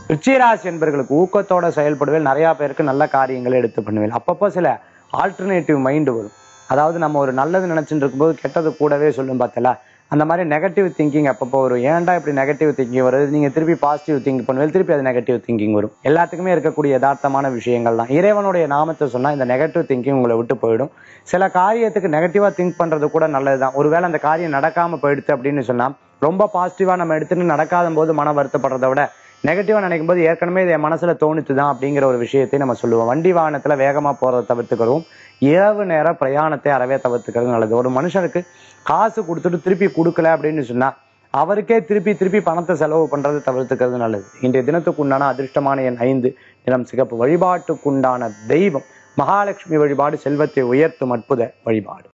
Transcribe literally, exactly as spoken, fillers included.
ரிச்சிகராசி என்பர்களுக்கு ஊக்கத்தோட செயல்படுவேல். நிறைய பேருக்கு நல்ல காரியங்களை எடுத்து பண்ணுவேன். அப்பப்போ சில ஆல்டர்னேட்டிவ் மைண்டு வரும். அதாவது நம்ம ஒரு நல்லது நினைச்சுட்டு இருக்கும்போது கெட்டது கூடவே சொல்லும் பார்த்தல, அந்த மாதிரி நெகட்டிவ் திங்கிங் அப்பப்போ வரும். ஏன்டா இப்படி நெகட்டிவ் திங்கிங் வருது, நீங்க திருப்பி பாசிட்டிவ் திங்க் பண்ணுவேன், திருப்பி அது நெகட்டிவ் திங்கிங் வரும். எல்லாத்துக்குமே இருக்கக்கூடிய யதார்த்தமான விஷயங்கள் தான். இறைவனுடைய நாமத்தை சொன்னா இந்த நெகட்டிவ் திங்கிங் உங்களை விட்டு போயிடும். சில காரியத்துக்கு நெகட்டிவா திங்க் பண்றது கூட நல்லதுதான். ஒருவேளை அந்த காரியம் நடக்காம போயிடுச்சு அப்படின்னு சொன்னா ரொம்ப பாசிட்டிவா நம்ம எடுத்துட்டு நடக்காத போது மன வருத்தப்படுறதை விட நெகட்டிவா நினைக்கும் போது ஏற்கனவே இது என் மனசுல தோணுச்சுதான் அப்படிங்கிற ஒரு விஷயத்தை நம்ம சொல்லுவோம். வண்டி வாகனத்துல வேகமா போறதை தவிர்த்துக்கிறோம். இரவு நேர பிரயாணத்தை அறவே தவிர்த்துக்கிறது நல்லது. ஒரு மனுஷனுக்கு காசு கொடுத்துட்டு திருப்பி கொடுக்கல அப்படின்னு சொன்னா அவருக்கே திருப்பி திருப்பி பணத்தை செலவு பண்றது தவிர்த்துக்கிறது நல்லது. இன்றைய தினத்துக்கு உண்டான அதிர்ஷ்டமான எண் ஐந்து, நிறம் சிகப்பு. வழிபாட்டுக்குண்டான தெய்வம் மகாலட்சுமி வழிபாடு. செல்வத்தை உயர்த்தும் அற்புத வழிபாடு.